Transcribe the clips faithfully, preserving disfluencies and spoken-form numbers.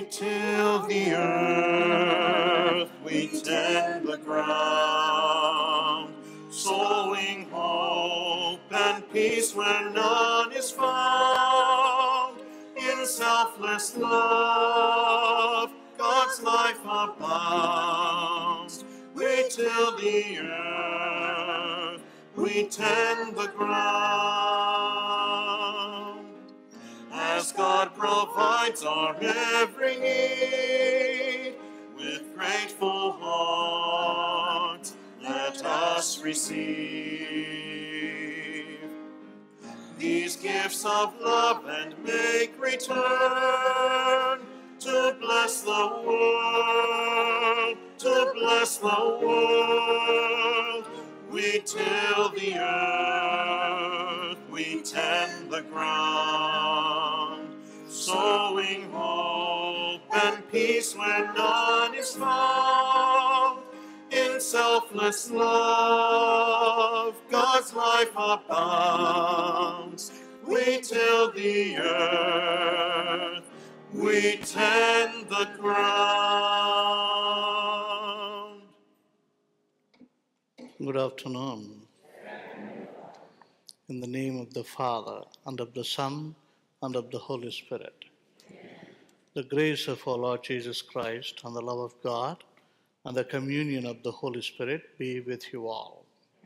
till the earth, we tend the ground, sowing hope and peace where none is found. In selfless love, God's life abounds. We till the earth, we tend the ground. As God provides our every need, with grateful hearts, let us receive these gifts of love and make return to bless the world, to bless the world. We till the earth, we tend the ground, sowing hope and peace where none is found. In selfless love, God's life abounds. We till the earth, we tend the ground. Good afternoon. In the name of the Father, and of the Son, and of the Holy Spirit. The grace of our Lord Jesus Christ, and the love of God, and the communion of the Holy Spirit be with you all.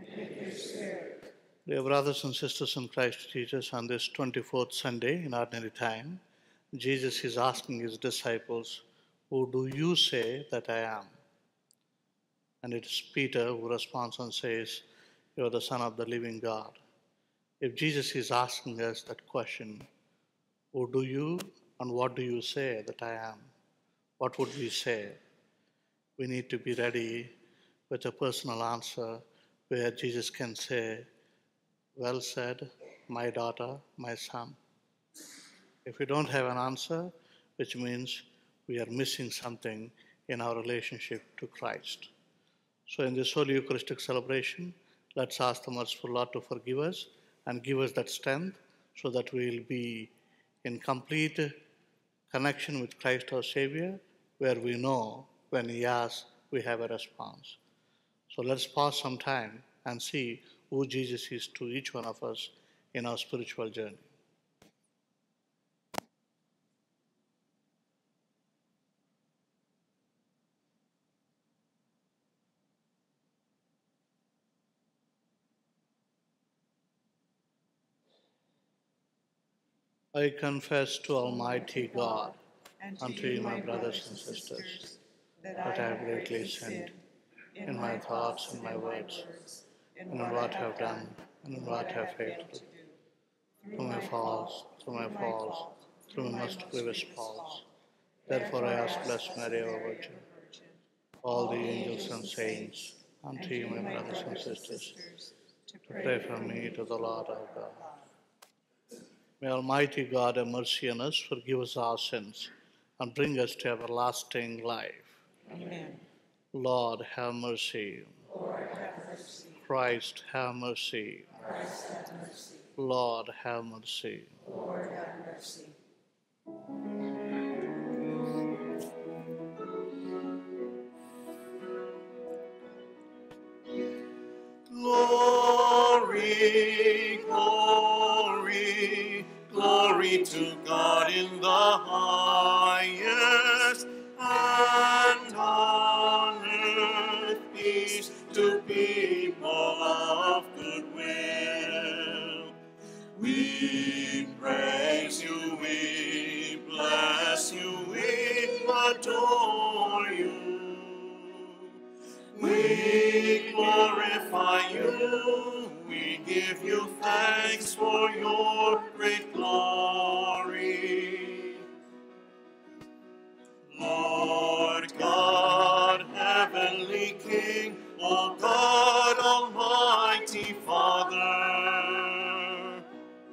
Dear brothers and sisters in Christ Jesus, on this twenty-fourth Sunday in Ordinary Time, Jesus is asking his disciples, "Who do you say that I am?" And it is Peter who responds and says, "You are the Son of the living God." If Jesus is asking us that question, who do you and what do you say that I am? What would we say? We need to be ready with a personal answer where Jesus can say, "Well said, my daughter, my son." If we don't have an answer, which means we are missing something in our relationship to Christ. So in this Holy Eucharistic celebration, let's ask the merciful Lord to forgive us and give us that strength so that we will be in complete connection with Christ our Savior, where we know when He asks, we have a response. So let's pause some time and see who Jesus is to each one of us in our spiritual journey. I confess to Almighty God, and to you, my brothers and sisters, that I have greatly sinned in my thoughts and my words, and in what I have done, and in what I have failed to do. Through my faults, through my faults, through my most grievous faults. Therefore I ask Blessed Mary, our Virgin, all the angels and saints, and to you, my brothers and sisters, to pray for me to the Lord our God. May Almighty God have mercy on us, forgive us our sins, and bring us to everlasting life. Amen. Lord, have mercy. Lord, have mercy. Christ, have mercy. Christ, have mercy. Lord, have mercy. Lord, have mercy. Glory, glory, glory to God in the highest, and on earth peace to people of good will. We praise you, we bless you, we adore you. We glorify you, we give you thanks for your great glory. Lord God, heavenly King, O God, almighty Father,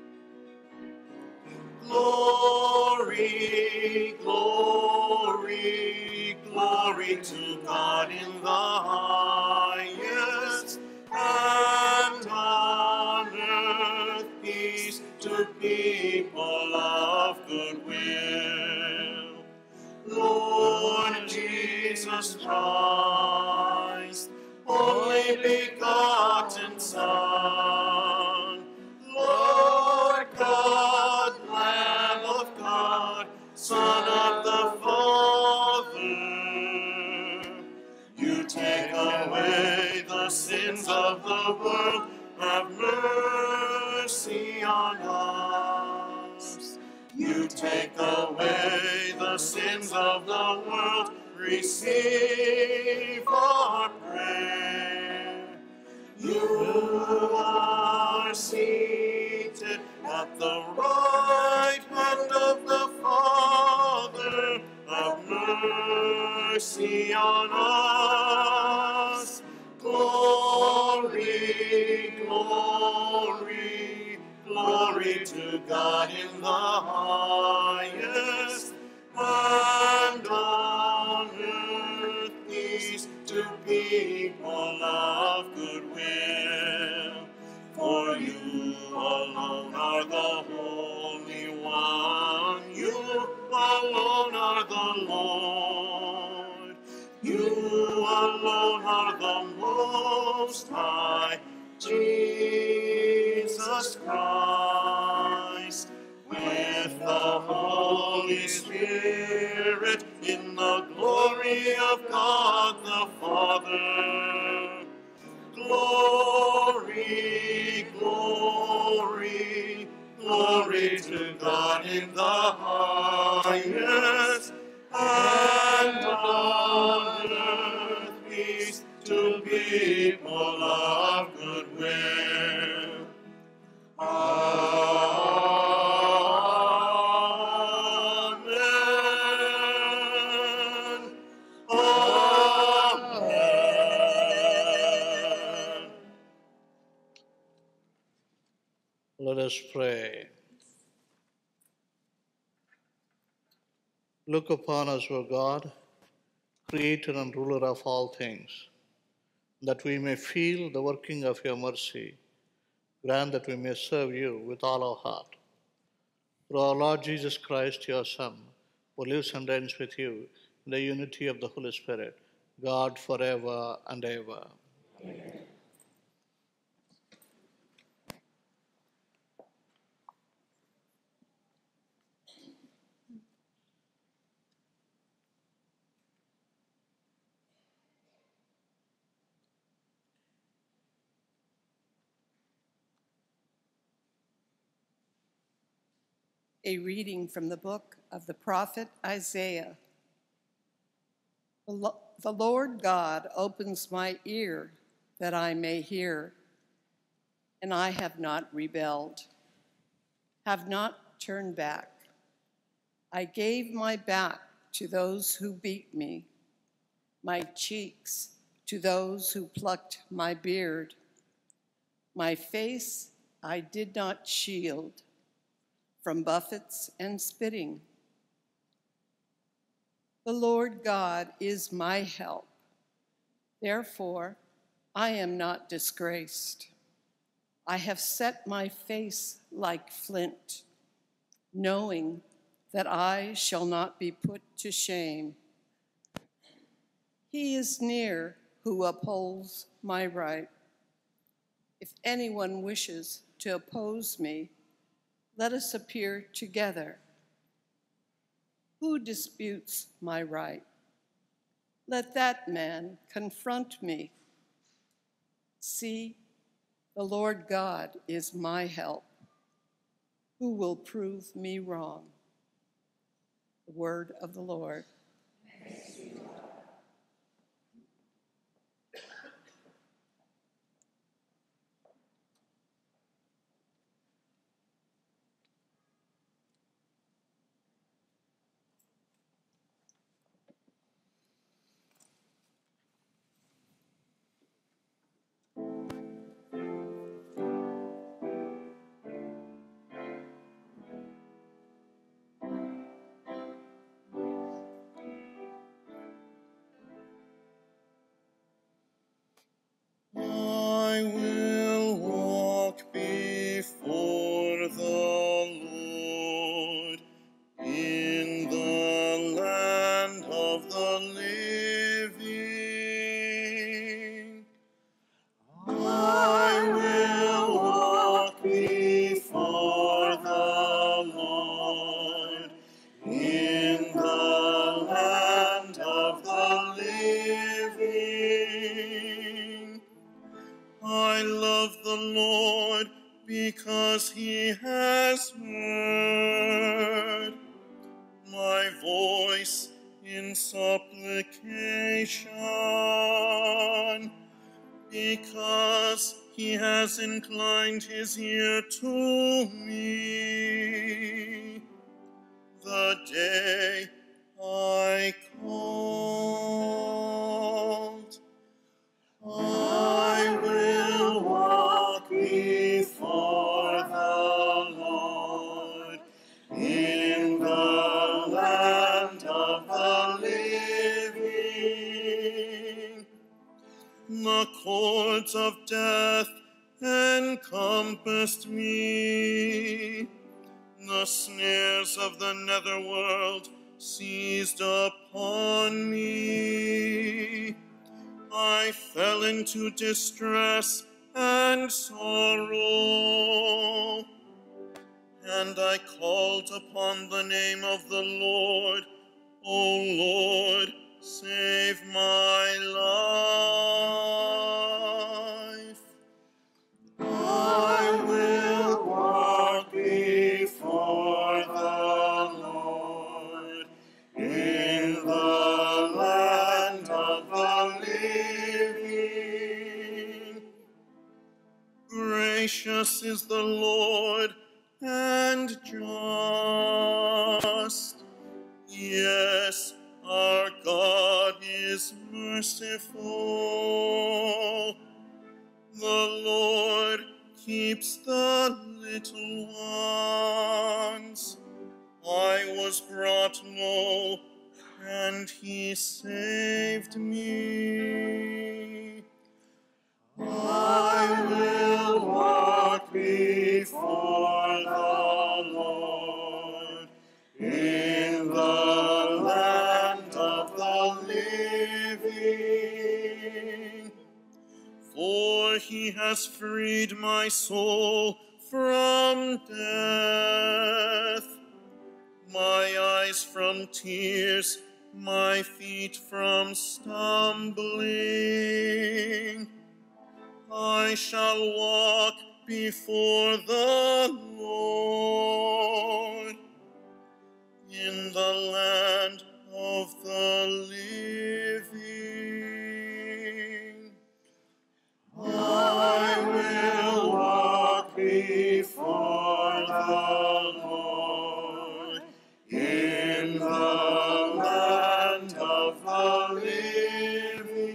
glory, glory, glory to God in the highest, and on earth peace to people of good will. Jesus Christ, only begotten Son, Lord God, Lamb of God, Son of the Father. You take away the sins of the world, have mercy on us. You take away the sins of the world, receive our prayer. You are seated at the right hand of the Father. Have mercy on us. Glory, glory, glory to God in the highest, and on earth peace to people of good will. For you alone are the Holy One, you alone are the Lord, you alone are the Most High, Jesus Christ, with the Holy Spirit, in the glory of God the Father. Glory, glory, glory to God in the highest, and on earth peace to people of good will. Amen. Amen. Let us pray. Look upon us, O God, creator and ruler of all things, that we may feel the working of your mercy. Grant that we may serve you with all our heart. Through our Lord Jesus Christ, your Son, who lives and reigns with you in the unity of the Holy Spirit, God forever and ever. Amen. A reading from the book of the prophet Isaiah. The Lo- the Lord God opens my ear that I may hear, and I have not rebelled, have not turned back. I gave my back to those who beat me, my cheeks to those who plucked my beard. My face I did not shield from buffets and spitting. The Lord God is my help. Therefore, I am not disgraced. I have set my face like flint, knowing that I shall not be put to shame. He is near who upholds my right. If anyone wishes to oppose me, let us appear together. Who disputes my right? Let that man confront me. See, the Lord God is my help. Who will prove me wrong? The word of the Lord. voice in supplication, because he has inclined his ear to me. The day I called, I will walk before the Lord in the land of the living. The cords of death encompassed me. The snares of the netherworld seized upon me. I fell into distress and sorrow, and I called upon the name of the Lord. O Lord, save my life. I will walk before the Lord in the land of the living. Gracious is the Lord and just. Yes, our God is merciful. The Lord keeps the little ones. I was brought low, and he saved me. I will walk before the Lord in the land of the living. For he has freed my soul from death, my eyes from tears, my feet from stumbling. I shall walk before the Lord in the land of the living. I will walk before the Lord in the land of the living.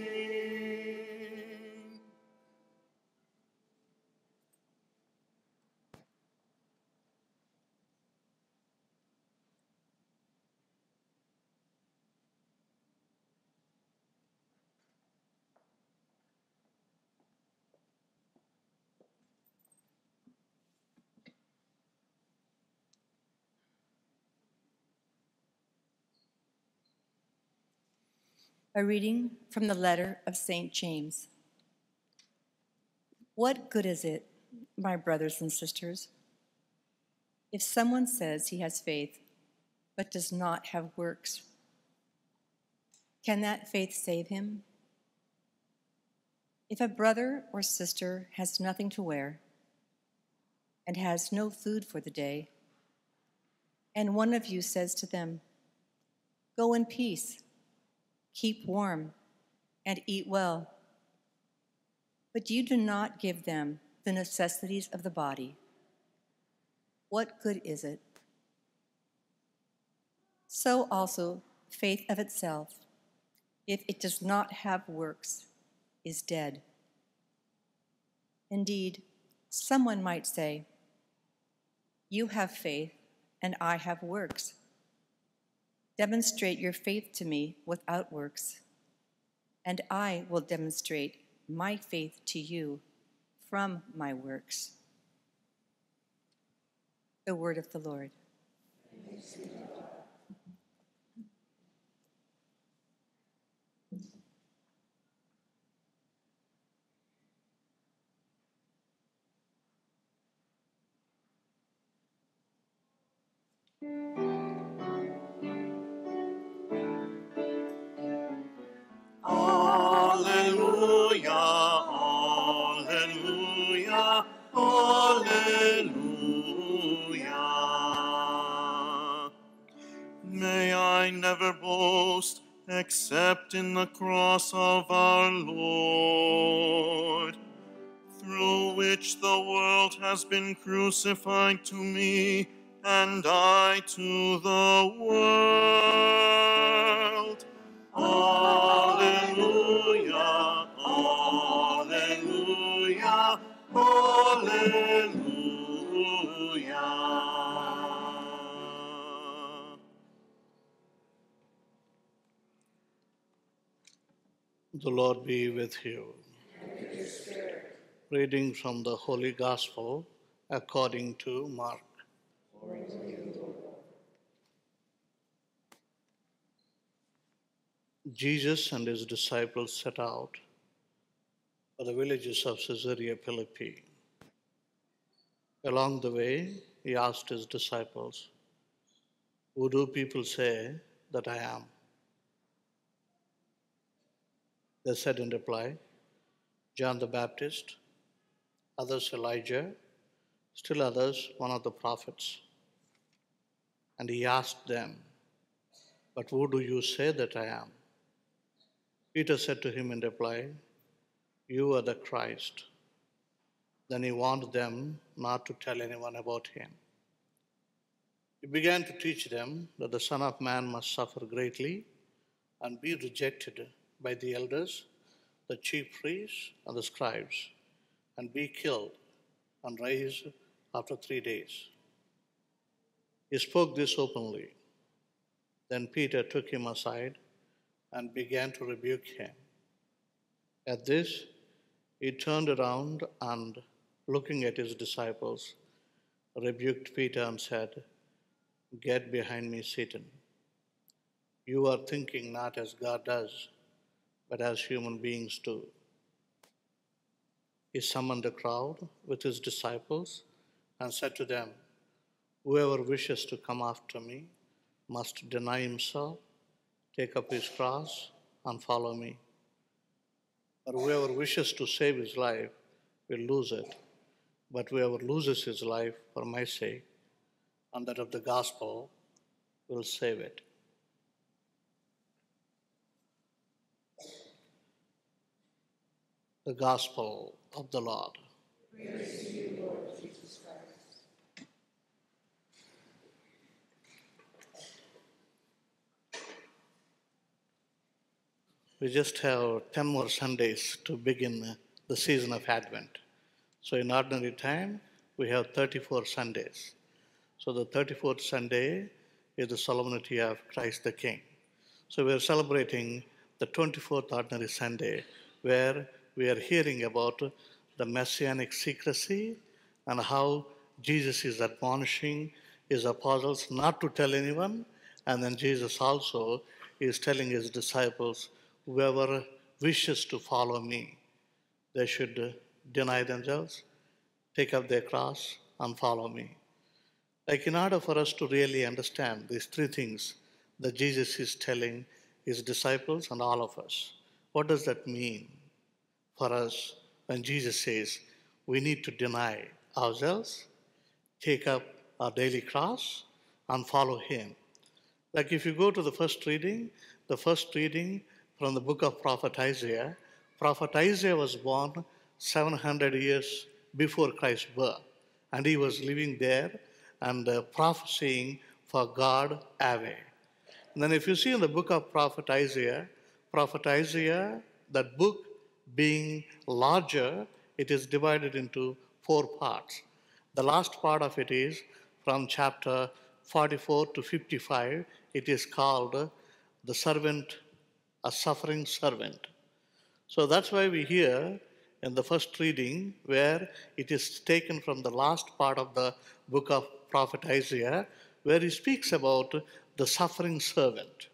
A reading from the letter of Saint James. What good is it, my brothers and sisters, if someone says he has faith but does not have works? Can that faith save him? If a brother or sister has nothing to wear and has no food for the day, and one of you says to them, "Go in peace, keep warm, and eat well," but you do not give them the necessities of the body, what good is it? So also, faith of itself, if it does not have works, is dead. Indeed, someone might say, "You have faith, and I have works. Demonstrate your faith to me without works, and I will demonstrate my faith to you from my works." The word of the Lord. Alleluia, alleluia, alleluia. May I never never boast except in the cross of our Lord, through which the world has been crucified to me, and I to the world. Alleluia, alleluia, alleluia. The Lord be with you. Reading from the Holy Gospel according to Mark. Jesus and his disciples set out for the villages of Caesarea Philippi. Along the way, he asked his disciples, "Who do people say that I am?" They said in reply, "John the Baptist, others Elijah, still others one of the prophets." And he asked them, "But who do you say that I am?" Peter said to him in reply, "You are the Christ." Then he warned them not to tell anyone about him. He began to teach them that the Son of Man must suffer greatly and be rejected by the elders, the chief priests, and the scribes, and be killed and raised after three days. He spoke this openly. Then Peter took him aside and began to rebuke him. At this, he turned around and, looking at his disciples, rebuked Peter and said, "Get behind me, Satan. You are thinking not as God does, but as human beings do." He summoned a crowd with his disciples and said to them, "Whoever wishes to come after me must deny himself, take up his cross, and follow me. For whoever wishes to save his life will lose it, but whoever loses his life for my sake and that of the gospel will save it." The Gospel of the Lord. Praise to you, Lord Jesus Christ. We just have ten more Sundays to begin the season of Advent. So in ordinary time, we have thirty-four Sundays. So the thirty-fourth Sunday is the solemnity of Christ the King. So we are celebrating the twenty-fourth ordinary Sunday, where we are hearing about the messianic secrecy and how Jesus is admonishing his apostles not to tell anyone. And then Jesus also is telling his disciples, whoever wishes to follow me, they should deny themselves, take up their cross, and follow me. Like, in order for us to really understand these three things that Jesus is telling his disciples and all of us, what does that mean for us when Jesus says we need to deny ourselves, take up our daily cross, and follow him? Like, if you go to the first reading, the first reading from the book of Prophet Isaiah, Prophet Isaiah was born seven hundred years before Christ's birth, and he was living there and uh, prophesying for God Yahweh. And then if you see in the book of Prophet Isaiah, Prophet Isaiah, that book being larger, it is divided into four parts. The last part of it is from chapter forty-four to fifty-five. It is called the servant, a suffering servant. So that's why we hear in the first reading, where it is taken from the last part of the book of Prophet Isaiah, where he speaks about the suffering servant.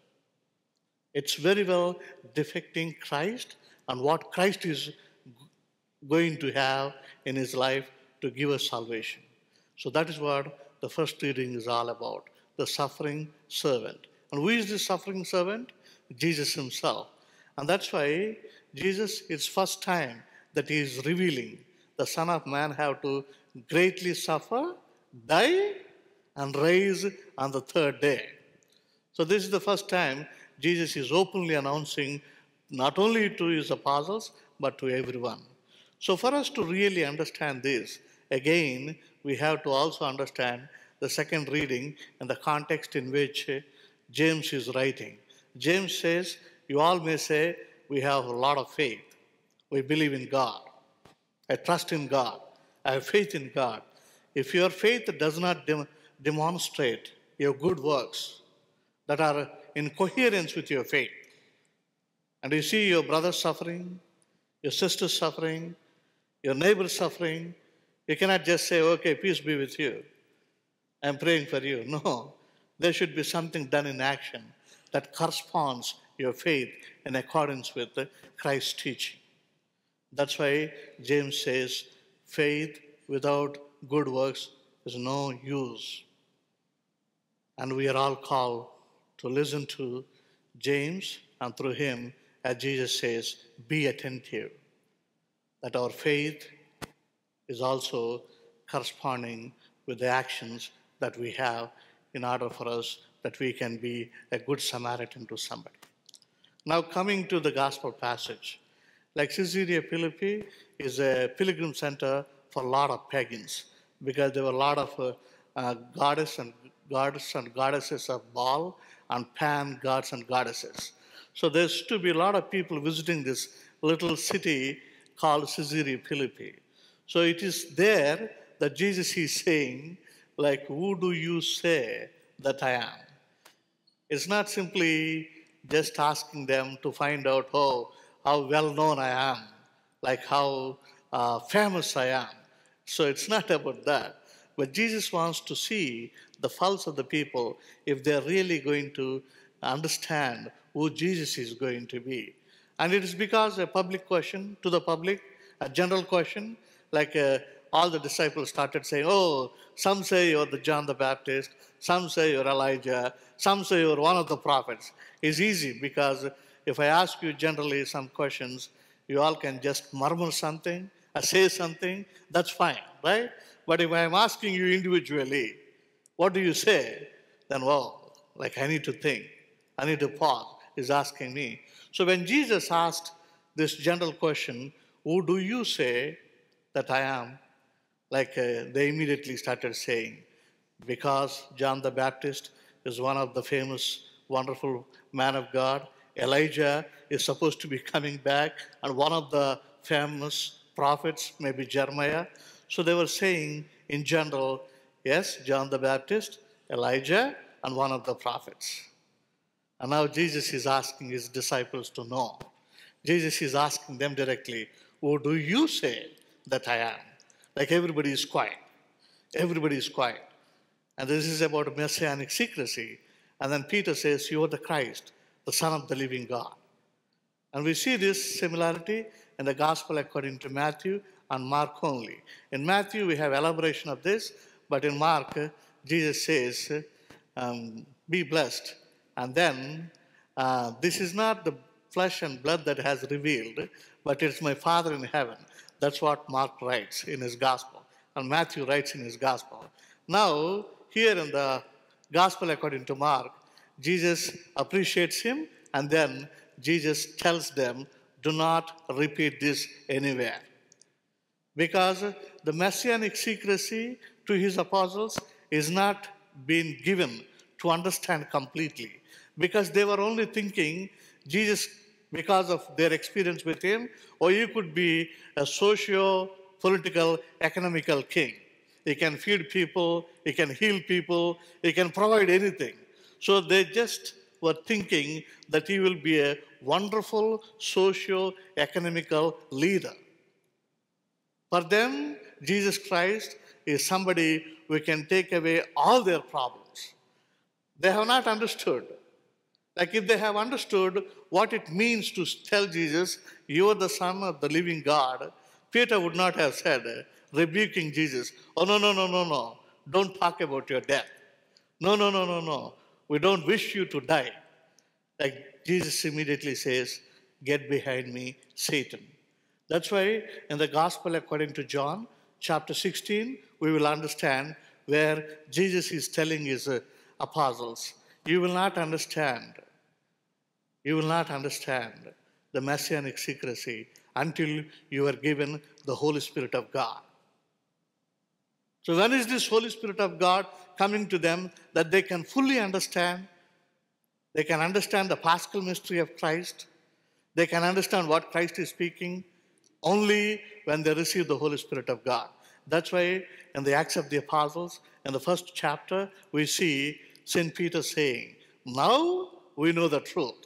It's very well depicting Christ and what Christ is going to have in his life to give us salvation. So that is what the first reading is all about, the suffering servant. And who is this suffering servant? Jesus himself. And that's why Jesus, it's first time that he is revealing the Son of Man have to greatly suffer, die, and rise on the third day. So this is the first time Jesus is openly announcing not only to his apostles, but to everyone. So for us to really understand this, again, we have to also understand the second reading and the context in which James is writing. James says, you all may say, we have a lot of faith. We believe in God. I trust in God. I have faith in God. If your faith does not dem- demonstrate your good works that are in coherence with your faith, and you see your brother suffering, your sister suffering, your neighbor suffering, you cannot just say, okay, peace be with you. I'm praying for you. No, there should be something done in action that corresponds your faith in accordance with Christ's teaching. That's why James says, faith without good works is no use. And we are all called to listen to James, and through him, as Jesus says, be attentive, that our faith is also corresponding with the actions that we have in order for us that we can be a good Samaritan to somebody. Now coming to the gospel passage, like Caesarea Philippi is a pilgrim center for a lot of pagans, because there were a lot of uh, uh, goddess and goddess and goddesses of Baal and Pan gods and goddesses. So there's to be a lot of people visiting this little city called Caesarea Philippi. So it is there that Jesus is saying, like, who do you say that I am? It's not simply just asking them to find out, oh, how well known I am, like how uh, famous I am. So it's not about that. But Jesus wants to see the pulse of the people if they're really going to understand who Jesus is going to be. And it is because a public question to the public, a general question, like uh, all the disciples started saying, oh, some say you're the John the Baptist, some say you're Elijah, some say you're one of the prophets. It's easy because if I ask you generally some questions, you all can just murmur something, or say something, that's fine, right? But if I'm asking you individually, what do you say? Then, well, like I need to think, I need to pause, is asking me. So when Jesus asked this general question, who do you say that I am? Like uh, they immediately started saying, because John the Baptist is one of the famous, wonderful man of God. Elijah is supposed to be coming back, and one of the famous prophets, maybe Jeremiah. So they were saying in general, yes, John the Baptist, Elijah, and one of the prophets. And now Jesus is asking his disciples to know. Jesus is asking them directly, who do you say that I am? Like everybody is quiet. Everybody is quiet. And this is about messianic secrecy. And then Peter says, you are the Christ, the Son of the living God. And we see this similarity in the gospel according to Matthew and Mark only. In Matthew, we have elaboration of this, but in Mark, Jesus says, um, be blessed. And then, uh, this is not the flesh and blood that has revealed, but it's my Father in heaven. That's what Mark writes in his gospel, and Matthew writes in his gospel. Now, here in the gospel according to Mark, Jesus appreciates him, and then Jesus tells them, do not repeat this anywhere. Because the messianic secrecy to his apostles is not being given to understand completely. Because they were only thinking Jesus, because of their experience with him, or you could be a socio-political, economical king. He can feed people, he can heal people, he can provide anything. So they just were thinking that he will be a wonderful socio-economical leader. For them, Jesus Christ is somebody who can take away all their problems. They have not understood. Like if they have understood what it means to tell Jesus, you are the Son of the living God, Peter would not have said, rebuking Jesus, oh, no, no, no, no, no, don't talk about your death. No, no, no, no, no, we don't wish you to die. Like Jesus immediately says, get behind me, Satan. That's why in the gospel according to John, chapter sixteen, we will understand where Jesus is telling his uh, apostles, you will not understand, you will not understand the messianic secrecy until you are given the Holy Spirit of God. So when is this Holy Spirit of God coming to them that they can fully understand? They can understand the paschal mystery of Christ. They can understand what Christ is speaking only when they receive the Holy Spirit of God. That's why in the Acts of the Apostles, in the first chapter, we see Saint Peter saying, now we know the truth.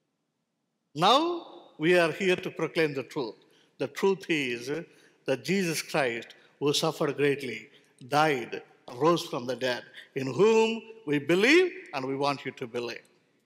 Now we are here to proclaim the truth. The truth is that Jesus Christ, who suffered greatly, died, rose from the dead, in whom we believe and we want you to believe.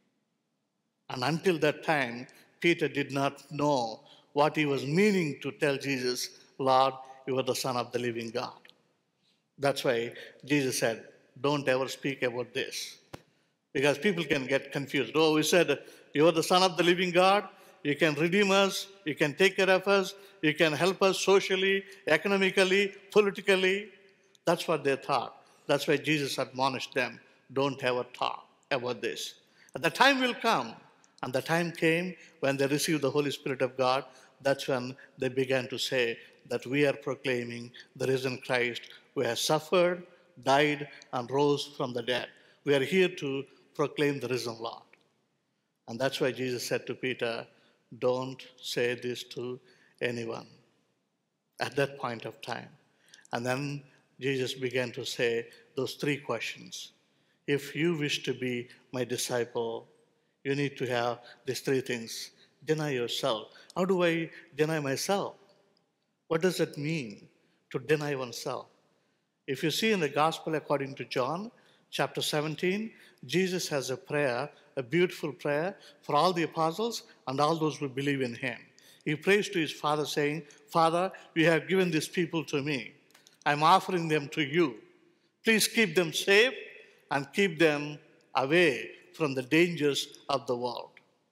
And until that time, Peter did not know what he was meaning to tell Jesus, Lord, you are the Son of the living God. That's why Jesus said, don't ever speak about this. Because people can get confused. Oh, we said, you are the Son of the living God. You can redeem us. You can take care of us. You can help us socially, economically, politically. That's what they thought. That's why Jesus admonished them, don't ever talk about this. And the time will come, and the time came when they received the Holy Spirit of God. That's when they began to say that we are proclaiming the risen Christ who has suffered, died, and rose from the dead. We are here to proclaim the risen Lord. And that's why Jesus said to Peter, don't say this to anyone at that point of time. And then Jesus began to say those three questions. If you wish to be my disciple, you need to have these three things. Deny yourself. How do I deny myself? What does it mean to deny oneself? If you see in the Gospel according to John, chapter seventeen, Jesus has a prayer, a beautiful prayer for all the apostles and all those who believe in him. He prays to his Father saying, Father, you have given these people to me. I'm offering them to you. Please keep them safe and keep them away from the dangers of the world.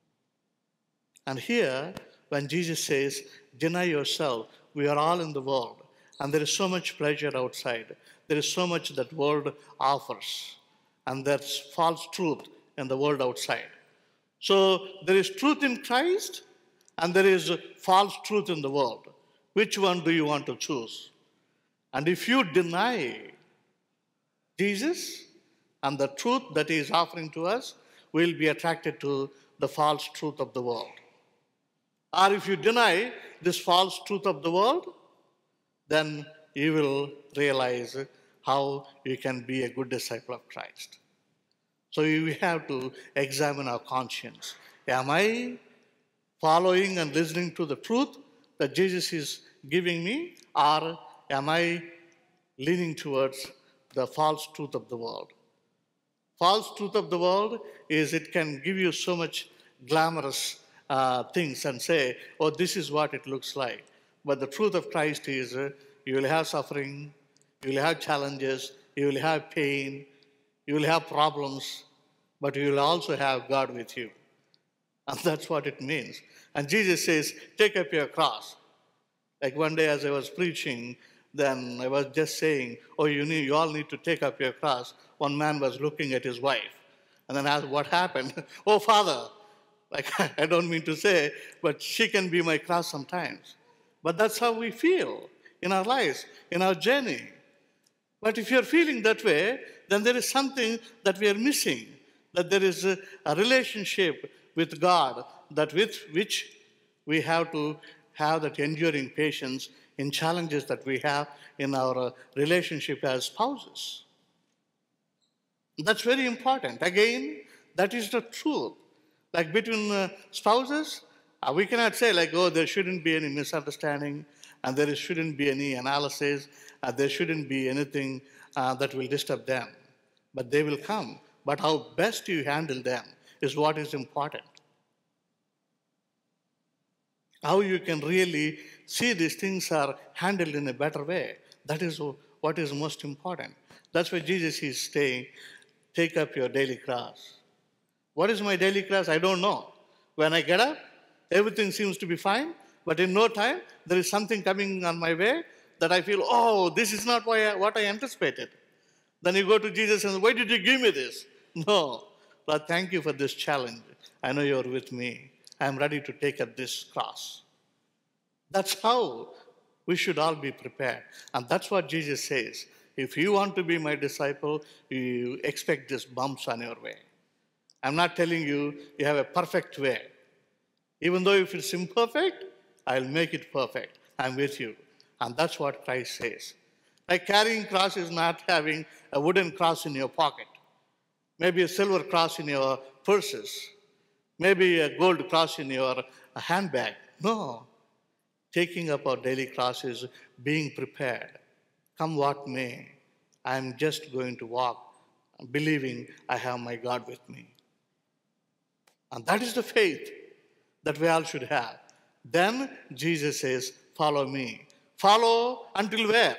And here, when Jesus says, deny yourself, we are all in the world, and there is so much pleasure outside. There is so much that world offers, and there's false truth in the world outside. So there is truth in Christ, and there is false truth in the world. Which one do you want to choose? And if you deny Jesus and the truth that he is offering to us, we'll be attracted to the false truth of the world. Or if you deny this false truth of the world, then you will realize how you can be a good disciple of Christ. So we have to examine our conscience. Am I following and listening to the truth that Jesus is giving me, or am I leaning towards the false truth of the world? False truth of the world is it can give you so much glamorous uh, things and say, oh, this is what it looks like. But the truth of Christ is uh, you will have suffering, you will have challenges, you will have pain, you will have problems, but you will also have God with you. And that's what it means. And Jesus says, take up your cross. Like one day as I was preaching, then I was just saying, oh, you need, you all need to take up your cross. One man was looking at his wife and then asked, what happened? Oh, Father, like I don't mean to say, but she can be my cross sometimes. But that's how we feel in our lives, in our journey. But if you're feeling that way, then there is something that we are missing, that there is a, a relationship with God that with which we have to have that enduring patience in challenges that we have in our uh, relationship as spouses. That's very important. Again, that is the truth. Like between uh, spouses, uh, we cannot say like, oh, there shouldn't be any misunderstanding and there shouldn't be any analysis, uh, there shouldn't be anything uh, that will disturb them. But they will come. But how best you handle them is what is important. How you can really see these things are handled in a better way. That is what is most important. That's why Jesus is saying, take up your daily cross. What is my daily cross? I don't know. When I get up, everything seems to be fine, but in no time, there is something coming on my way that I feel, oh, this is not what I anticipated. Then you go to Jesus and say, why did you give me this? No. Lord, thank you for this challenge. I know you're with me. I'm ready to take up this cross. That's how we should all be prepared. And that's what Jesus says. If you want to be my disciple, you expect these bumps on your way. I'm not telling you you have a perfect way. Even though if it's imperfect, I'll make it perfect. I'm with you. And that's what Christ says. Like carrying cross is not having a wooden cross in your pocket. Maybe a silver cross in your purses. Maybe a gold cross in your handbag. No. Taking up our daily cross is being prepared. Come what may, I'm just going to walk, believing I have my God with me. And that is the faith that we all should have. Then Jesus says, follow me. Follow until where?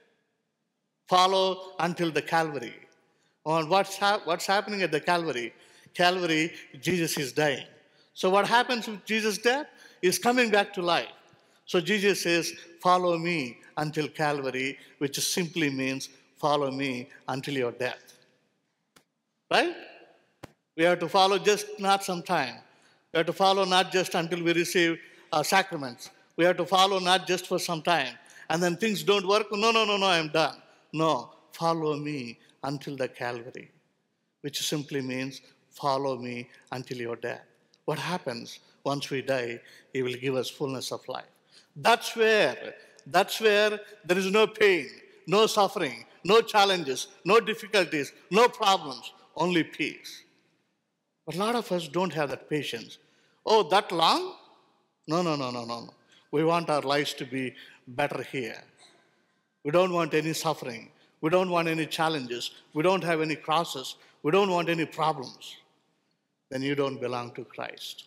Follow until the Calvary. And what's, hap- what's happening at the Calvary? Calvary, Jesus is dying. So what happens with Jesus' death? He's coming back to life. So Jesus says, follow me until Calvary, which simply means follow me until your death. Right? We have to follow just not some time. We have to follow not just until we receive uh, sacraments. We have to follow not just for some time. And then things don't work. No, no, no, no, I'm done. No, follow me until the Calvary, which simply means follow me until your death. What happens once we die? He will give us fullness of life. That's where, that's where there is no pain, no suffering, no challenges, no difficulties, no problems, only peace. But a lot of us don't have that patience. Oh, that long? No, no, no, no, no, no. We want our lives to be better here. We don't want any suffering. We don't want any challenges. We don't have any crosses. We don't want any problems. Then you don't belong to Christ.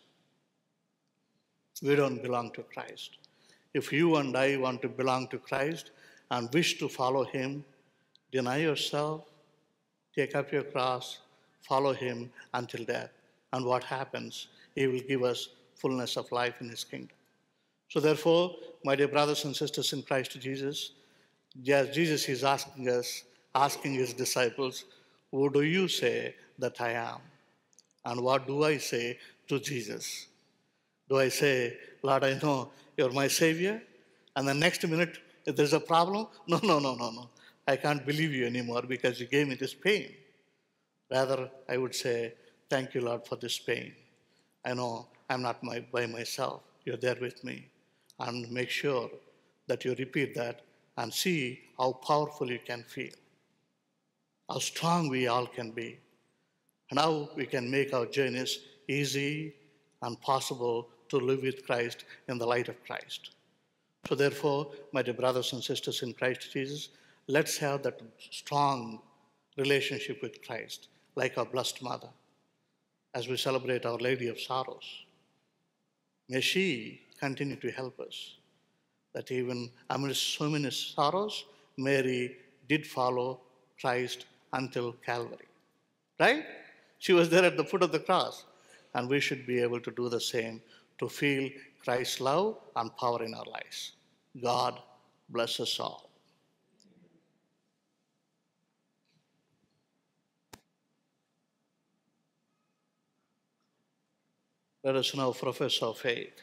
We don't belong to Christ. If you and I want to belong to Christ and wish to follow him, deny yourself, take up your cross, follow him until death. And what happens? He will give us fullness of life in his kingdom. So therefore, my dear brothers and sisters in Christ Jesus, yes, Jesus is asking us, asking his disciples, who do you say that I am? And what do I say to Jesus? Do I say, Lord, I know you're my Savior? And the next minute, if there's a problem, no, no, no, no, no. I can't believe you anymore because you gave me this pain. Rather, I would say, thank you, Lord, for this pain. I know I'm not my, by myself. You're there with me. And make sure that you repeat that and see how powerful you can feel, how strong we all can be, and how we can make our journeys easy and possible to live with Christ in the light of Christ. So therefore, my dear brothers and sisters in Christ Jesus, let's have that strong relationship with Christ, like our blessed mother, as we celebrate Our Lady of Sorrows. May she continue to help us, that even amidst so many sorrows, Mary did follow Christ until Calvary. Right? She was there at the foot of the cross. And we should be able to do the same, to feel Christ's love and power in our lives. God bless us all. Let us now profess our faith.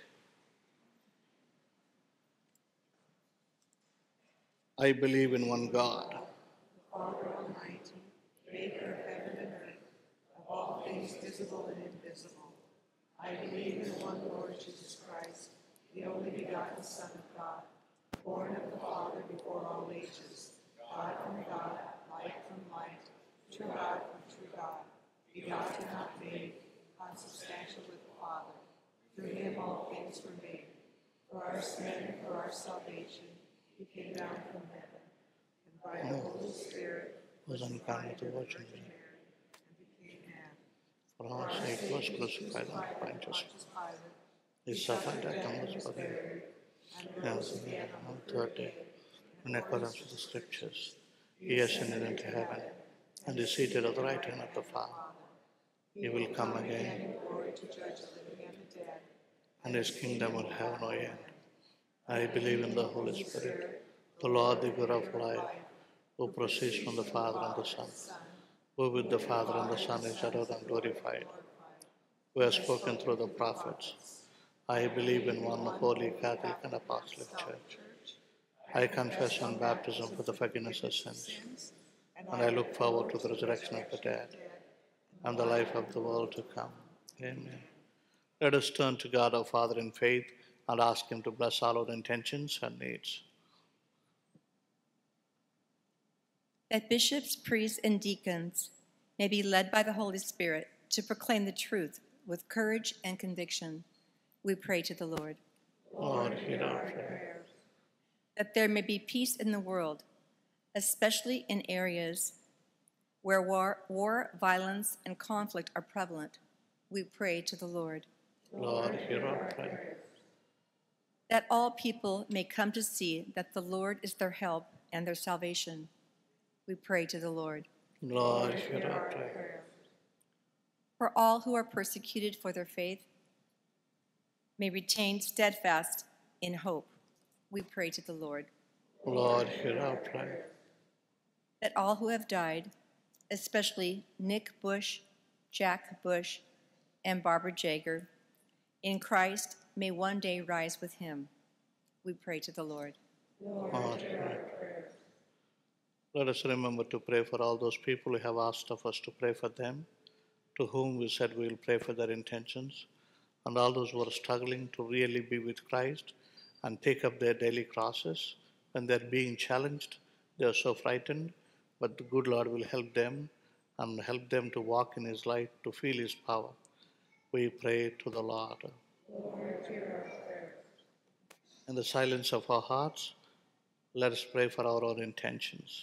I believe in one God, Father Almighty, maker of heaven and earth, of all things visible and invisible. I believe in one Lord Jesus Christ, the only begotten Son of God, born of the Father before all ages, God from God, light from light, true God from true God, begotten not made, consubstantial with the Father. Through him all things were made. For our sin and for our salvation, he came down from heaven, and by the Holy Spirit was incarnate to watch and and became man. for our sake was crucified under Pontius. He suffered death and was buried, and was again on the third day, in accordance with the Scriptures. He ascended into heaven, and is seated at the right hand of the Father. He will come again, In glory to judge the living and the dead. and his kingdom will have no end. I believe in the Holy Spirit, the Lord, the giver of life, who proceeds from the Father and the Son, who with the Father and the Son is adored and glorified, who has spoken through the prophets. I believe in one holy Catholic and Apostolic Church. I confess on baptism for the forgiveness of sins, and I look forward to the resurrection of the dead and the life of the world to come. Amen. Let us turn to God our Father in faith and ask Him to bless all our intentions and needs. That bishops, priests, and deacons may be led by the Holy Spirit to proclaim the truth with courage and conviction, we pray to the Lord. Lord, hear our prayer. That there may be peace in the world, especially in areas where war, war, violence, and conflict are prevalent, we pray to the Lord. Lord, hear our prayer. That all people may come to see that the Lord is their help and their salvation, we pray to the Lord. Lord, hear our prayer. For all who are persecuted for their faith may retain steadfast in hope, we pray to the Lord. Lord, hear our prayer. That all who have died, especially Nick Bush, Jack Bush, and Barbara Jager, in Christ may one day rise with him, we pray to the Lord. Lord, hear our prayer. Let us remember to pray for all those people who have asked of us to pray for them, to whom we said we will pray for their intentions, and all those who are struggling to really be with Christ and take up their daily crosses. When they're being challenged, they are so frightened, but the good Lord will help them and help them to walk in His light, to feel His power. We pray to the Lord. Lord, hear our prayer. In the silence of our hearts, let us pray for our own intentions.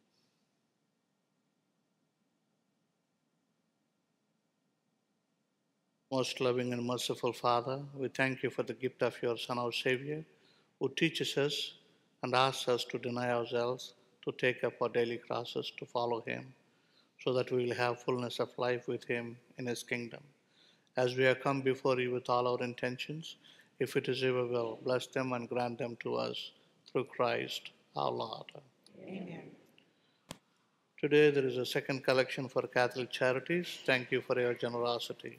Most loving and merciful Father, we thank You for the gift of Your Son, our Savior, who teaches us and asks us to deny ourselves, to take up our daily crosses, to follow Him, so that we will have fullness of life with Him in His kingdom. As we have come before You with all our intentions, if it is Your will, bless them and grant them to us through Christ our Lord. Amen. Today there is a second collection for Catholic Charities. Thank you for your generosity.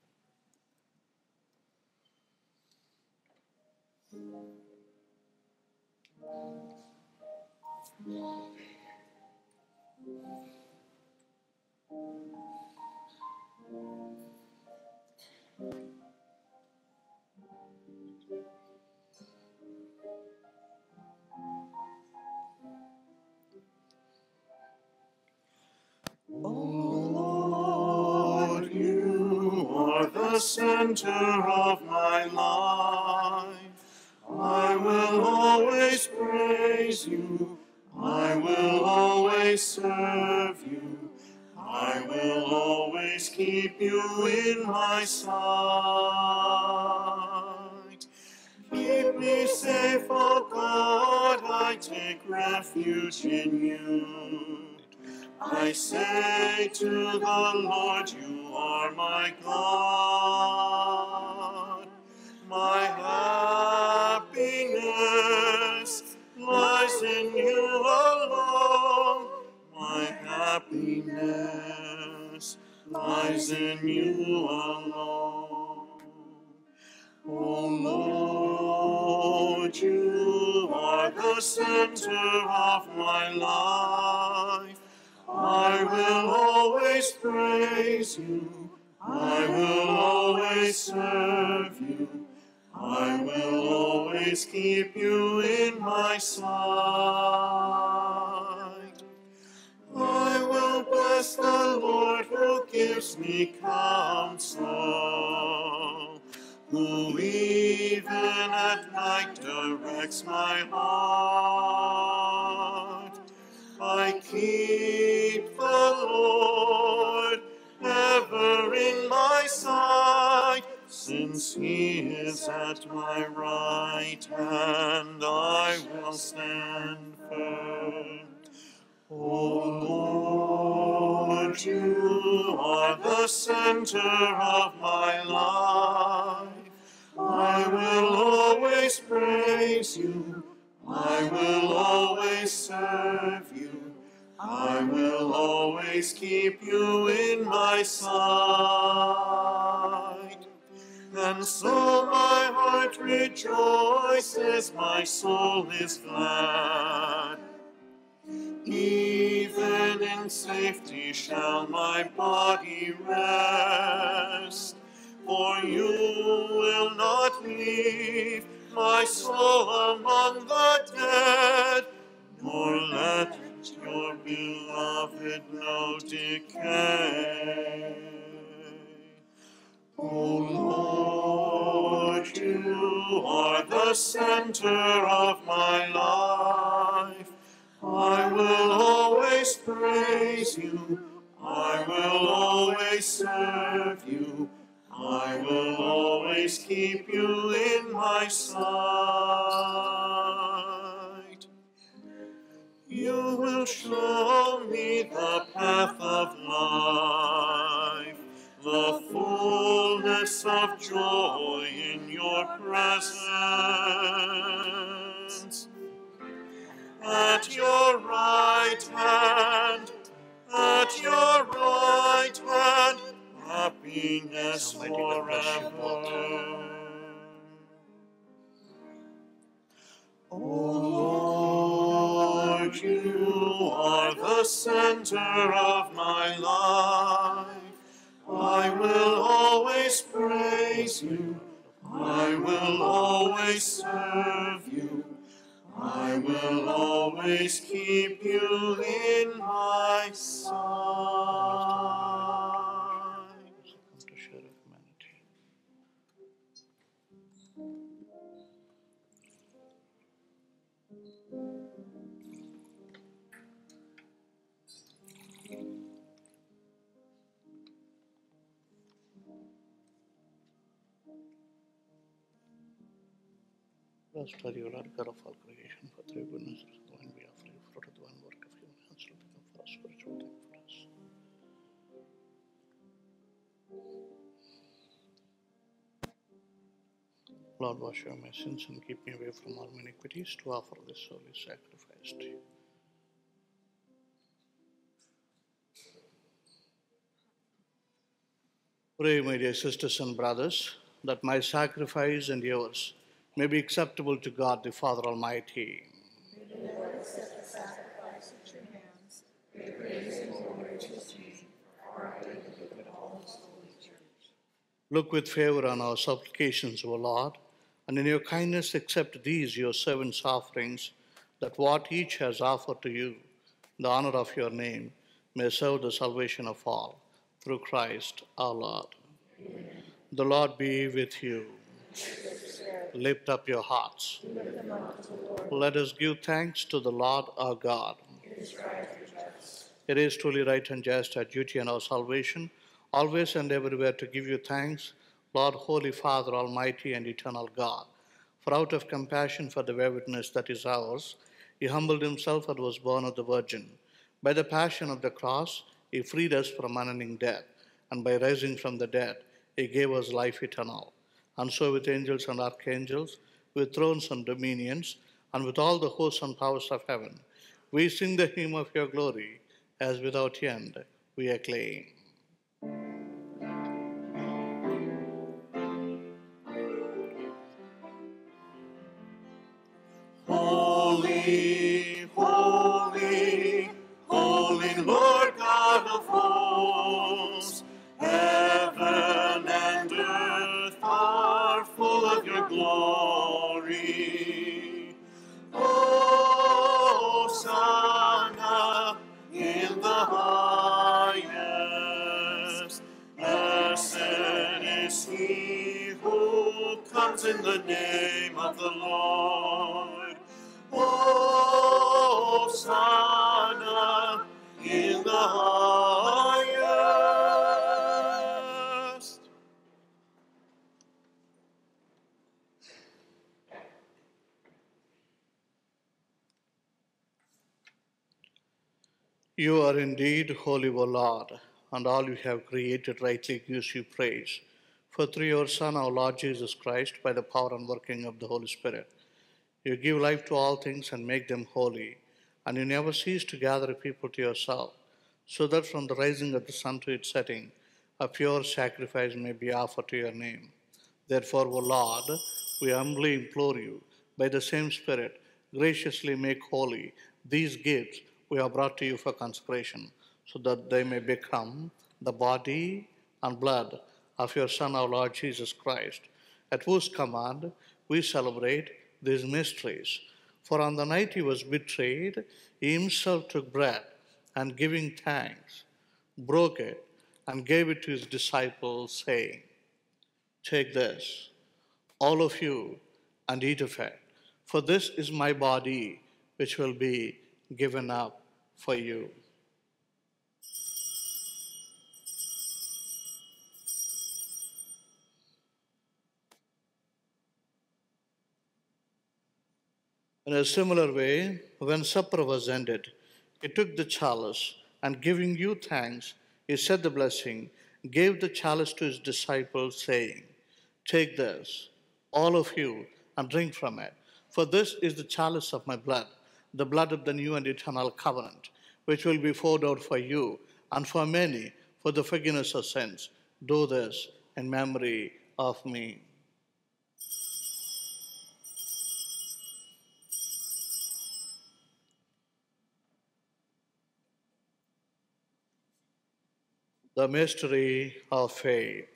Lord, You are the center of my life. I will always praise You. I will always serve You. I will always keep You in my sight. Keep me safe, O God, I take refuge in You. I say to the Lord, You are my God. My happiness lies in You alone. My happiness lies in You alone. O Lord, You are the center of my life. I will always praise You. I will always serve You. I will always keep You in my sight. I will bless the Lord who gives me counsel, who even at night directs my heart. I keep the Lord ever in my sight, since He is at my right hand, I will stand firm. O Lord, You are the center of my life. I will always praise You. I will always serve You. I will always always keep you in my sight. And so my heart rejoices, my soul is glad. Even in safety shall my body rest, for you will not leave my soul among the dead, nor let your beloved know decay. O Lord, you are the center of my life. I will always praise you. I will always serve you. I will always keep you in my sight. You will show me the path of life, the fullness of joy in your presence. At your right hand, at your right hand, happiness Almighty God bless you both. forever. O Lord, you are the center of my life. I will always praise you. I will always serve you. I will always keep you in my sight. Come to share humanity. Blessed are you, Lord God of all creation, for through goodness of the vine we offer you fruit of the one work of human hands to become for us spiritual thing for us. Lord, wash away my sins and keep me away from all my iniquities to offer this holy sacrifice to you. Pray, my dear sisters and brothers, that my sacrifice and yours may be acceptable to God the Father Almighty. May the Lord accept the sacrifice at your hands. May praise and glory to his name, for our good and the good of all his holy church. Look with favor on our supplications, O Lord, and in your kindness accept these your servants' offerings, that what each has offered to you, the honor of your name, may serve the salvation of all, through Christ our Lord. Amen. The Lord be with you. Lift up your hearts. Let us give thanks to the Lord our God. It is right and just. It is truly right and just, our duty and our salvation, always and everywhere to give you thanks, Lord, Holy Father, Almighty and eternal God. For out of compassion for the waywardness that is ours, he humbled himself and was born of the Virgin. By the passion of the cross, he freed us from unending death, and by rising from the dead, he gave us life eternal. And so with angels and archangels, with thrones and dominions, and with all the hosts and powers of heaven, we sing the hymn of your glory, as without end we acclaim. Holy, holy, holy Lord God of hosts, heaven and earth are full of your glory. Hosanna in the highest. Blessed is he who comes in the name of the Lord. Hosanna in the highest. You are indeed holy, O Lord, and all you have created rightly gives you praise. For through your Son, our Lord Jesus Christ, by the power and working of the Holy Spirit, you give life to all things and make them holy, and you never cease to gather people to yourself so that from the rising of the sun to its setting, a pure sacrifice may be offered to your name. Therefore, O Lord, we humbly implore you, by the same Spirit, graciously make holy these gifts we have brought to you for consecration, so that they may become the body and blood of your Son, our Lord Jesus Christ, at whose command we celebrate these mysteries. For on the night he was betrayed, he himself took bread, and giving thanks, broke it, and gave it to his disciples, saying, "Take this, all of you, and eat of it, for this is my body, which will be given up for you." In a similar way, when supper was ended, he took the chalice, and giving you thanks, he said the blessing, gave the chalice to his disciples, saying, "Take this, all of you, and drink from it, for this is the chalice of my blood, the blood of the new and eternal covenant, which will be poured out for you and for many for the forgiveness of sins. Do this in memory of me." The mystery of faith.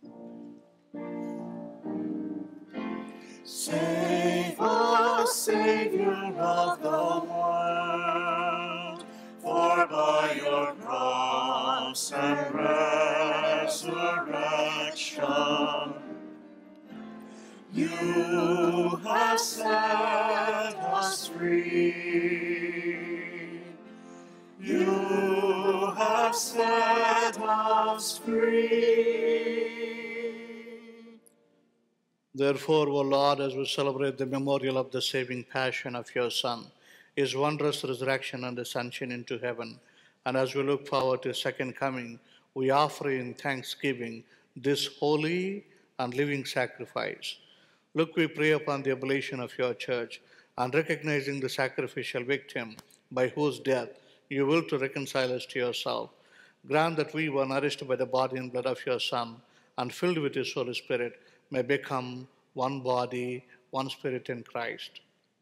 Save us, Savior of the world, for by your cross and resurrection you have set us free. You have set us free. Therefore, O Lord, as we celebrate the memorial of the saving passion of your Son, his wondrous resurrection and ascension into heaven, and as we look forward to his second coming, we offer in thanksgiving this holy and living sacrifice. Look, we pray upon the oblation of your church, and recognizing the sacrificial victim by whose death you will to reconcile us to yourself, grant that we were nourished by the body and blood of your Son, and filled with his Holy Spirit, may become one body, one spirit in Christ.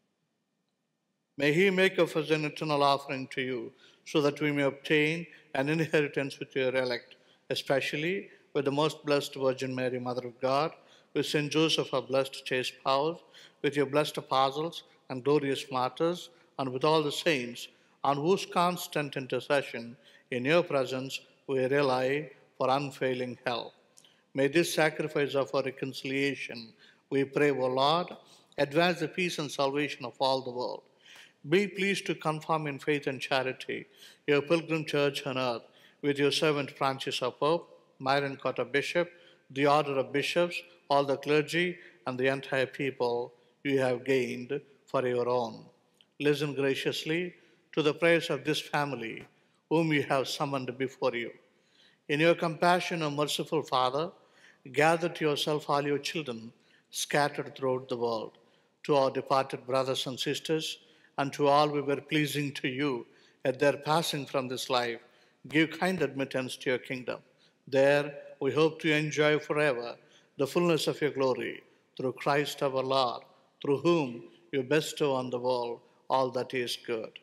May he make of us an eternal offering to you, so that we may obtain an inheritance with your elect, especially with the most blessed Virgin Mary, Mother of God, with Saint Joseph, our blessed chaste spouse, with your blessed apostles and glorious martyrs, and with all the saints, on whose constant intercession in your presence we rely for unfailing help. May this sacrifice of our reconciliation, we pray, O Lord, advance the peace and salvation of all the world. Be pleased to confirm in faith and charity your pilgrim church on earth with your servant Francis our Pope, Myron Cotta Bishop, the order of bishops, all the clergy, and the entire people you have gained for your own. Listen graciously to the prayers of this family, whom you have summoned before you. In your compassion, O merciful Father, gather to yourself all your children scattered throughout the world. To our departed brothers and sisters, and to all who were pleasing to you at their passing from this life, give kind admittance to your kingdom. There we hope to enjoy forever the fullness of your glory, through Christ our Lord, through whom you bestow on the world all that is good.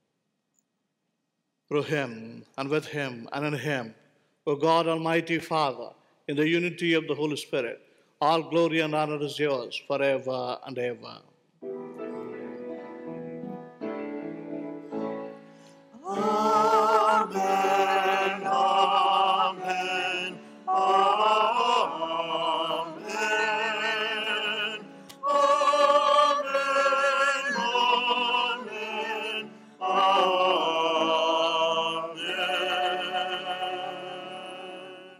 Through him, and with him, and in him, O God, Almighty Father, in the unity of the Holy Spirit, all glory and honor is yours forever and ever. Amen, amen, amen, amen, amen, amen.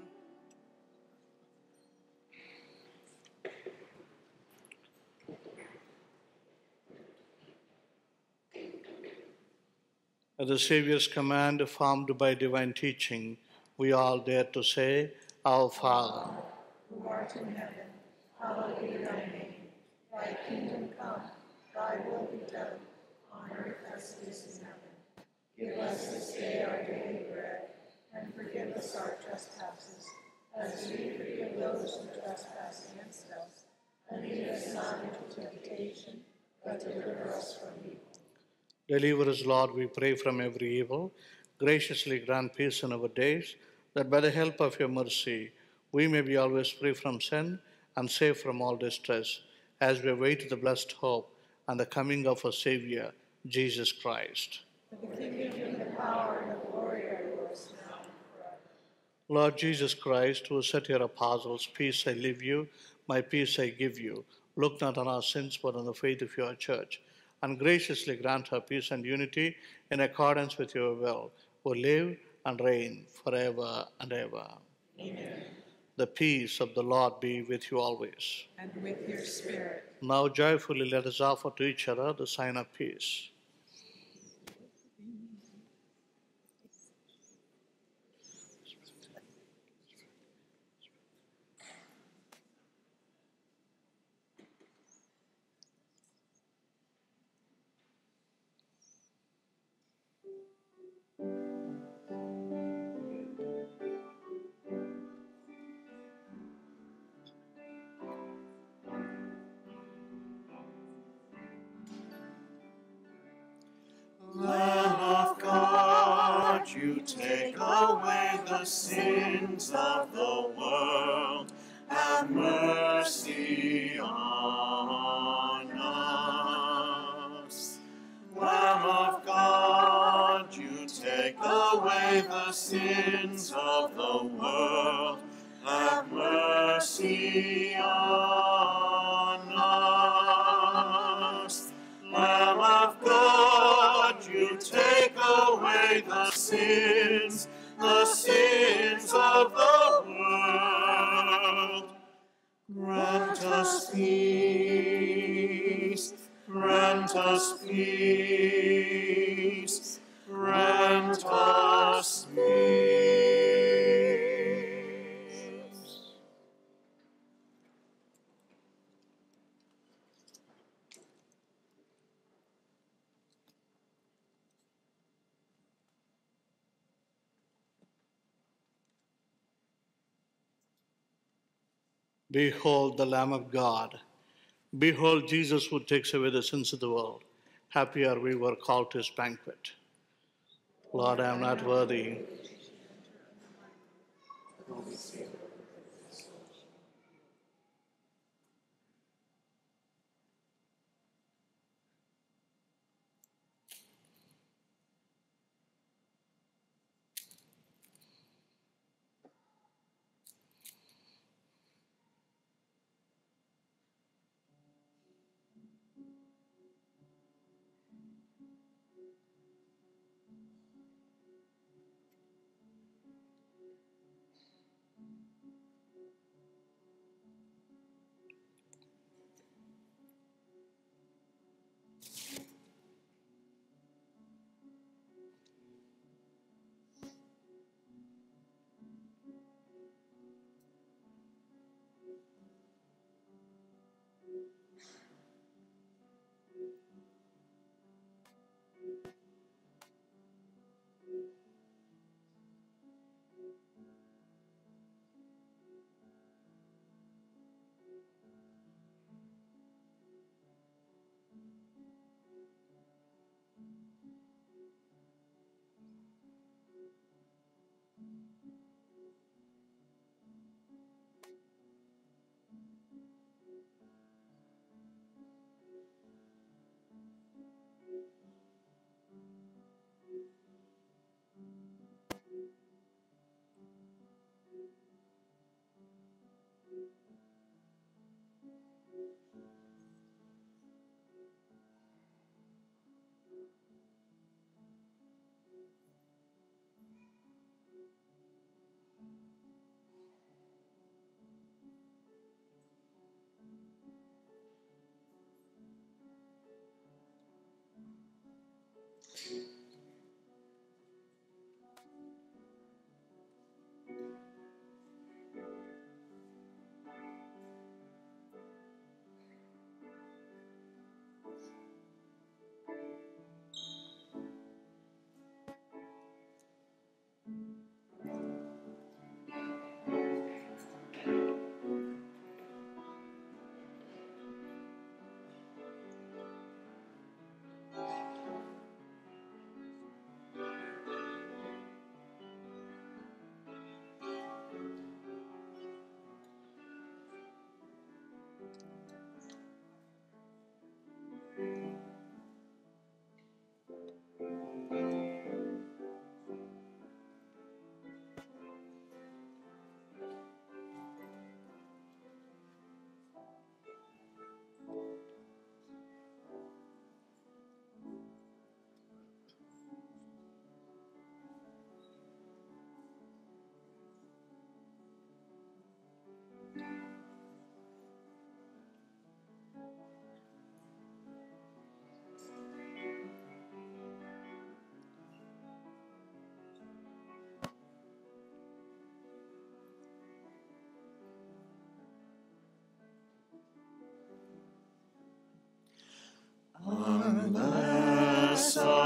At the Savior's command, formed by divine teaching, we all dare to say, Our Father, who art in heaven, hallowed be thy name. Thy kingdom come, thy will be done, on earth as it is in heaven. Give us this day our daily bread, And forgive us our trespasses, as we forgive those who trespass against us. And lead us not into temptation, but deliver us from evil. Deliver us, Lord, we pray, from every evil. Graciously grant peace in our days, that by the help of your mercy we may be always free from sin and safe from all distress, as we await the blessed hope and the coming of our Savior, Jesus Christ. For the kingdom and the power and the glory are yours now and forever. Lord Jesus Christ, who said to your apostles, peace I leave you, my peace I give you, look not on our sins, but on the faith of your church, and graciously grant her peace and unity in accordance with your will, who live and reign forever and ever. Amen. The peace of the Lord be with you always. And with your spirit. Now joyfully let us offer to each other the sign of peace. Lamb of God, you take away the sins of the world. Have mercy on us. Lamb of God, you take away the sins of the world. Have mercy on us. Lamb of God, you take away the sins, the sins of the world. Grant us peace, grant us peace, grant us peace. Behold the Lamb of God. Behold Jesus who takes away the sins of the world. Happy are we who are called to his banquet. Lord, I am not worthy.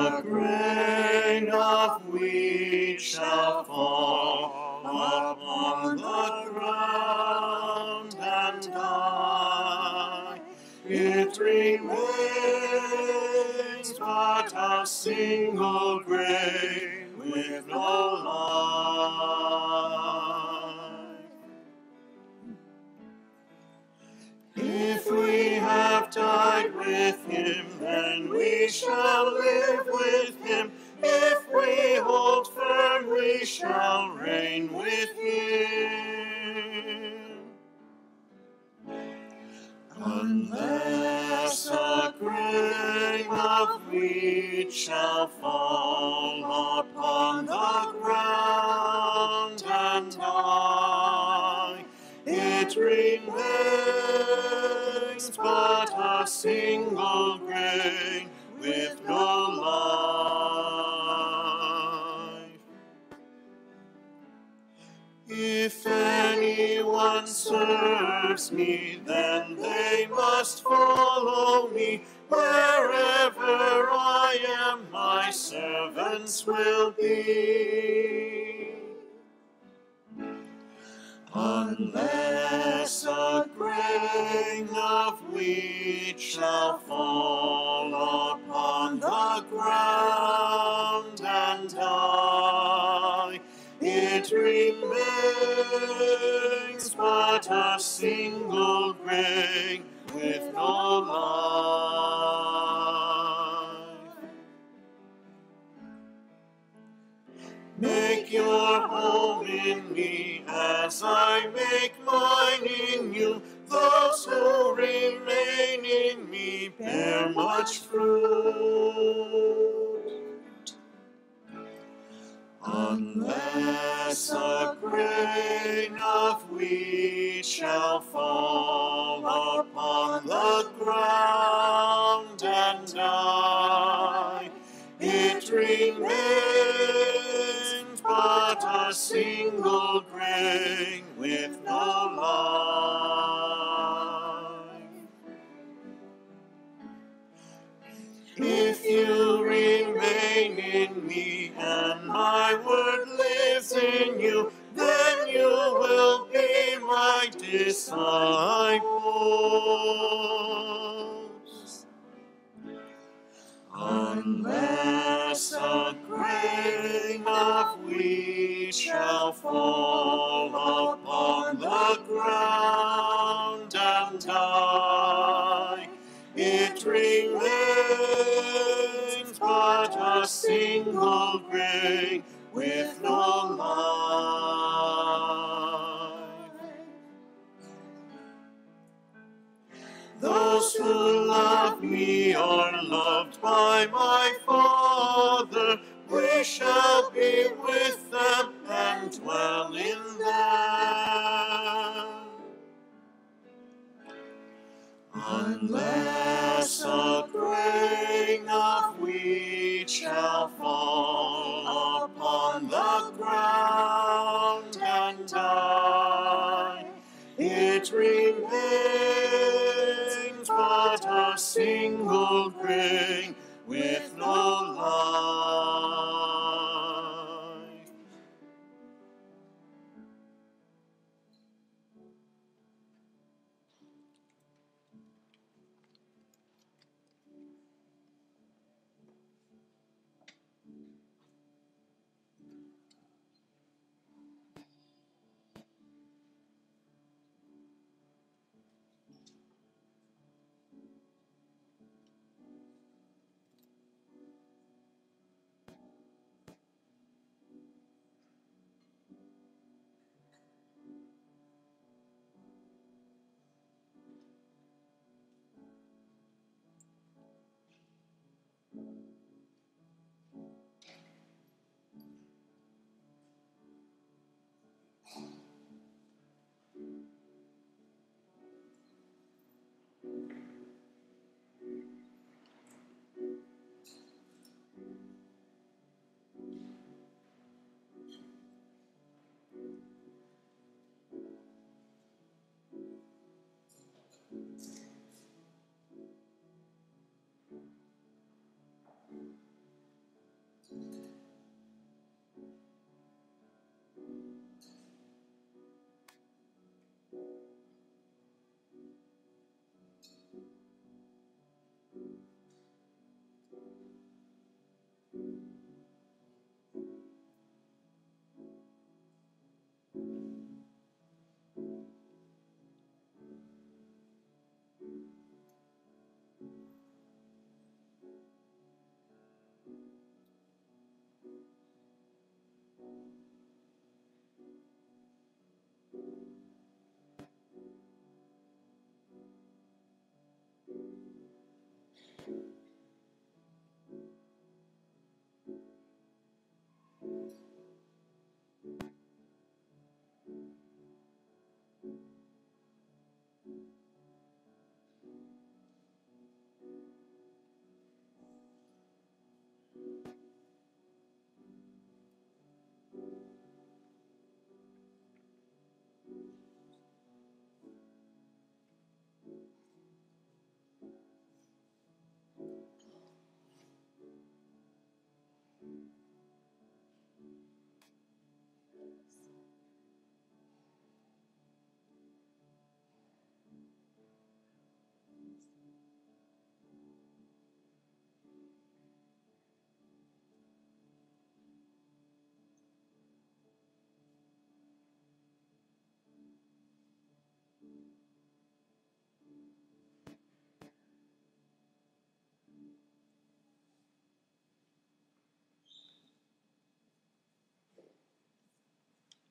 a grain of wheat shall fall upon the ground and die, it remains but a single grain with no life. If we have died with him, then we shall live with him. If we hold firm, we shall reign with him. Unless a grain of wheat shall fall upon the ground and die, it remains but a single grain with no life. If anyone serves me, then they must follow me. Wherever I am, my servants will be. Unless a grain of wheat shall fall upon the ground and die, it remains but a single grain with no life. Make your home in me as I make mine in you. Those who remain in me bear much fruit. Unless a grain of wheat shall fall upon the ground and die, it remains but a single grain with no life. If you remain in me and my word lives in you, then you will be my disciples. Unless a grain of wheat shall fall upon the ground and die, it remains but a single grain with no life. Those who love me are loved by my Father. We shall be with them and dwell in them. Unless a grain of wheat shall fall upon the ground and die, it remains but a single grain with no life.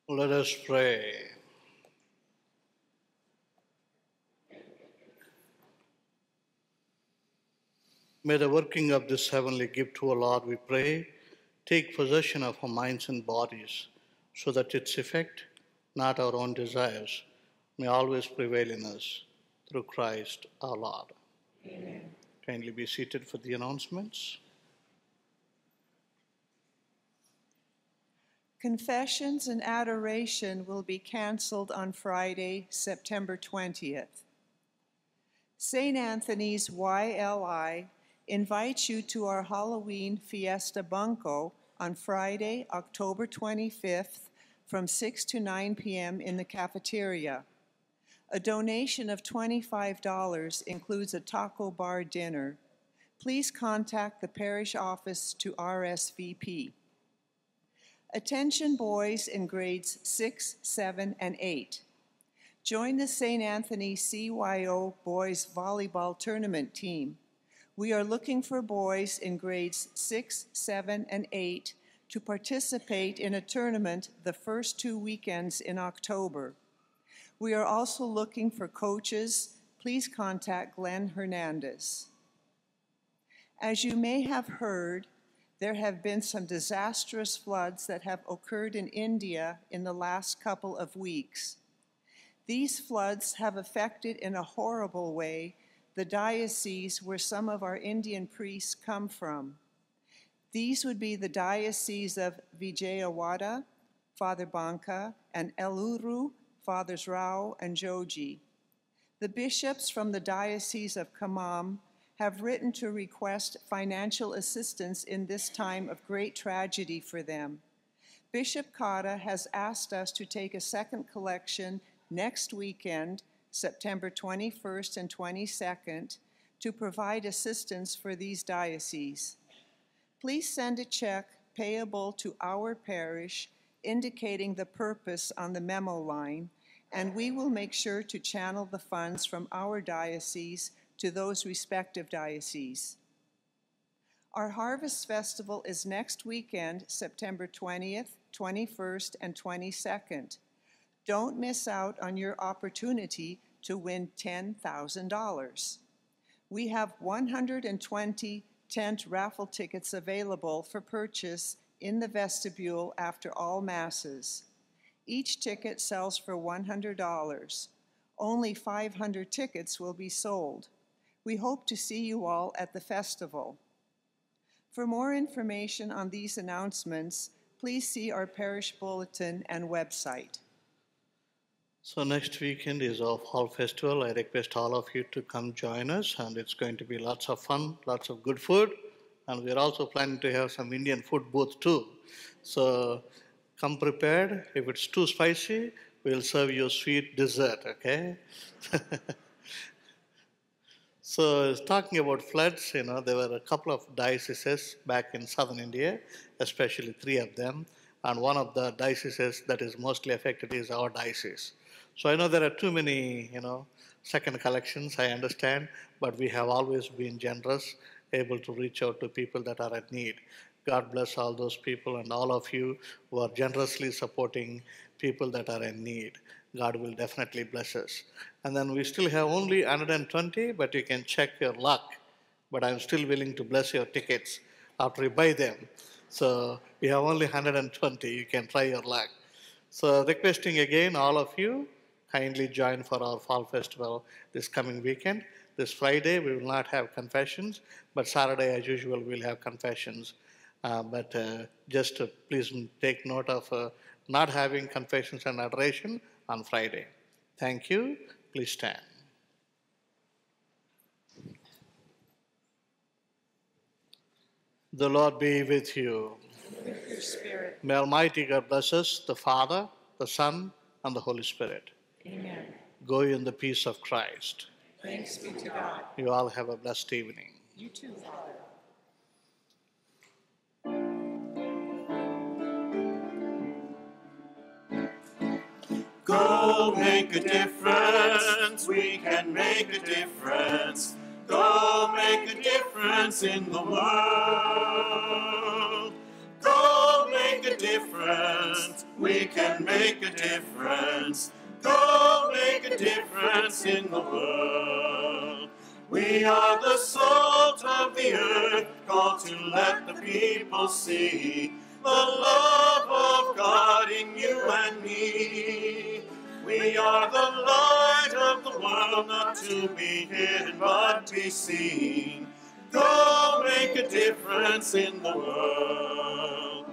Let us pray. May the working of this heavenly gift, O Lord, we pray, take possession of our minds and bodies, so that its effect, not our own desires, may always prevail in us, through Christ our Lord. Amen. Kindly be seated for the announcements. Confessions and adoration will be canceled on Friday, September twentieth. Saint Anthony's Y L I invites you to our Halloween Fiesta Bunko on Friday, October twenty-fifth from six to nine p m in the cafeteria. A donation of twenty-five dollars includes a taco bar dinner. Please contact the parish office to R S V P. Attention boys in grades six, seven, and eight. Join the Saint Anthony C Y O Boys Volleyball Tournament team. We are looking for boys in grades six, seven, and eight to participate in a tournament the first two weekends in October. We are also looking for coaches. Please contact Glenn Hernandez. As you may have heard, there have been some disastrous floods that have occurred in India in the last couple of weeks. These floods have affected in a horrible way the diocese where some of our Indian priests come from. These would be the diocese of Vijayawada, Father Banka, and Eluru, Fathers Rao and Joji. The bishops from the Diocese of Khammam have written to request financial assistance in this time of great tragedy for them. Bishop Kata has asked us to take a second collection next weekend, September twenty-first and twenty-second, to provide assistance for these dioceses. Please send a check payable to our parish indicating the purpose on the memo line, and we will make sure to channel the funds from our diocese to those respective dioceses. Our Harvest Festival is next weekend, September twentieth, twenty-first, and twenty-second. Don't miss out on your opportunity to win ten thousand dollars. We have one hundred twenty tent raffle tickets available for purchase in the vestibule after all Masses. Each ticket sells for one hundred dollars. Only five hundred tickets will be sold. We hope to see you all at the festival. For more information on these announcements, please see our parish bulletin and website. So next weekend is our Fall Festival. I request all of you to come join us, and it's going to be lots of fun, lots of good food, and we're also planning to have some Indian food booth too. So come prepared. If it's too spicy, we'll serve you a sweet dessert, okay? So talking about floods, you know, there were a couple of dioceses back in southern India, especially three of them, and one of the dioceses that is mostly affected is our diocese. So I know there are too many, you know, second collections, I understand, but we have always been generous, able to reach out to people that are at need. God bless all those people and all of you who are generously supporting people that are in need. God will definitely bless us. And then we still have only one hundred twenty, but you can check your luck. But I'm still willing to bless your tickets after you buy them. So we have only one hundred twenty. You can try your luck. So requesting again all of you, kindly join for our Fall Festival this coming weekend. This Friday we will not have confessions, but Saturday as usual we'll have confessions. Uh, but uh, just uh, please take note of uh, not having confessions and adoration on Friday. Thank you. Please stand. The Lord be with you. With your spirit. May Almighty God bless us, the Father, the Son, and the Holy Spirit. Amen. Go in the peace of Christ. Thanks be to God. You all have a blessed evening. You too, Father. Go make a difference, we can make a difference. Go make a difference in the world. Go make a difference. We can make a difference. Go make a difference in the world. We are the salt of the earth, called to let the people see the love of God in you and me. We are the light of the world, not to be hidden but be seen. Go make a difference in the world.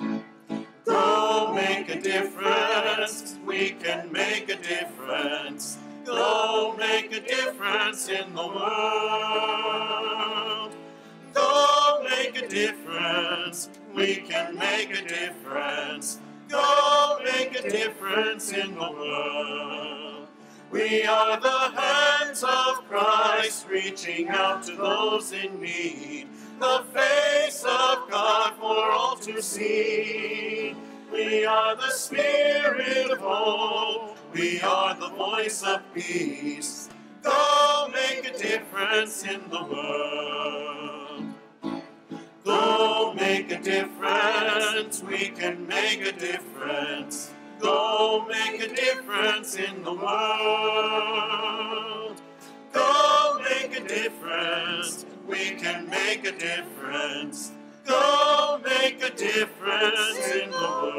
Go make a difference. We can make a difference. Go make a difference in the world. Go make a difference. We can make a difference. Go make a difference in the world. We are the hands of Christ reaching out to those in need. The face of God for all to see. We are the spirit of hope. We are the voice of peace. Go make a difference in the world. Go make a difference. We can make a difference. Go make a difference in the world. Go make a difference. We can make a difference. Go make a difference in the world.